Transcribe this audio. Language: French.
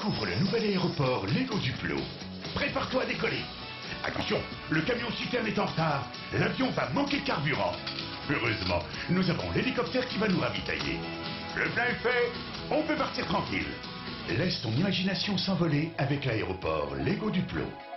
Découvre le nouvel aéroport Lego Duplo. Prépare-toi à décoller. Attention, le camion citerne est en retard. L'avion va manquer de carburant. Heureusement, nous avons l'hélicoptère qui va nous ravitailler. Le plein est fait, on peut partir tranquille. Laisse ton imagination s'envoler avec l'aéroport Lego Duplo.